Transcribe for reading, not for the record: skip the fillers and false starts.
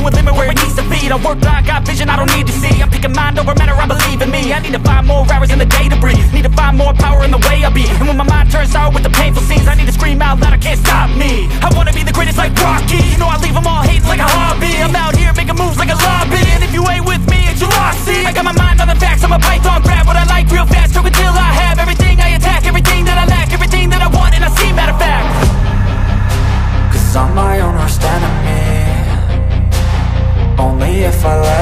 a limit where it needs to be. I work blind, got vision I don't need to see. I'm picking mind over matter, I believe in me. I need to find more hours in the day to breathe. Need to find more power in the way I be. And when my mind turns sour with the painful scenes, I need to scream out loud, I can't stop me. I wanna be the greatest like Rocky. You know I leave them all hating like a hobby. I'm out here making moves like a lobby. And if you ain't with me, it's your loss, see. I got my mind on the facts, I'm a python, grab what I like real fast. Stroke until I have everything I attack, everything that I lack, everything that I want and I see, matter of fact. Cause I'm my own worst enemy. Only if I let